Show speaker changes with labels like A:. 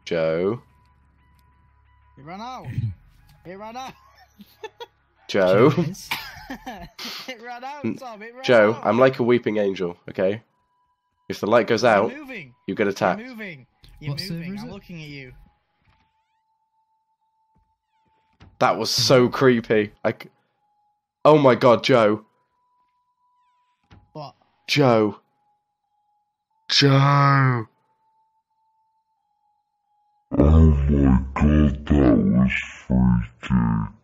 A: Joe.
B: It ran out. It ran out.
A: Joe.
B: It ran out, Tom. It ran
A: Joe,
B: out.
A: I'm like a weeping angel, okay? If the light goes out, you get attacked.
B: You're moving. You're moving. I'm looking at you.
A: That was so creepy. Oh my god, Joe.
B: What?
A: Joe. Joe.
C: Oh my god, that was freaky.